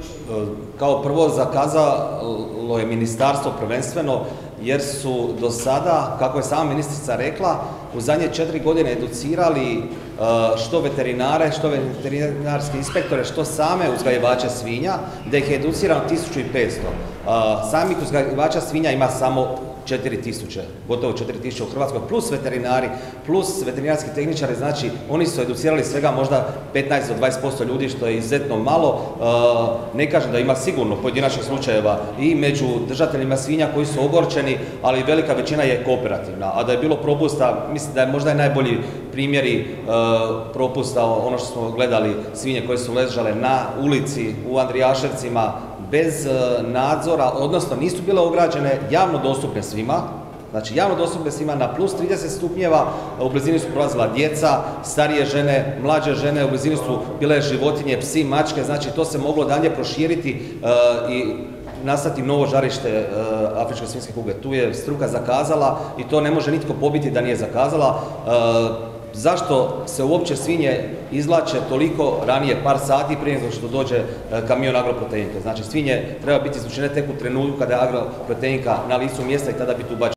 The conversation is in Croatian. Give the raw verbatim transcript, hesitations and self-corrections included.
Kao prvo, zakazalo je ministarstvo prvenstveno, jer su do sada, kako je sama ministrica rekla, u zadnje četiri godine educirali što veterinare, što veterinarske inspektore, što same uzgajivače svinja, da ih je educirano tisuću petsto. Samih uzgajivača svinja ima samo četiri tisuće, gotovo četiri tisuće u Hrvatskoj, plus veterinari, plus veterinarski tehničari, znači oni su educirali svega možda petnaest do dvadeset posto ljudi, što je izuzetno malo. Ne kažem da ima sigurno pojedinačnih slučajeva i među držateljima svinja koji su ogorčeni, ali velika većina je kooperativna. A da je bilo propusta, mislim da je možda i najbolji primjeri propusta ono što smo gledali, svinje koje su ležale na ulici u Andrijaševcima bez nadzora, odnosno nisu bile ograđene, javno dostupne svima, znači javno dostupne svima na plus trideset stupnjeva, u blizini su prolazila djeca, starije žene, mlađe žene, u blizini su bile životinje, psi, mačke, znači to se moglo dalje proširiti i nastati novo žarište afričke svinjske kuge. Tu je struka zakazala i to ne može nitko pobiti da nije zakazala. Zašto se uopće svinje izvlače toliko ranije, par sati prije nego što dođe kamion agroproteinke? Znači svinje treba biti izvučene tek u trenutku kada je agroproteinka na licu mjesta i tada biti ubačene.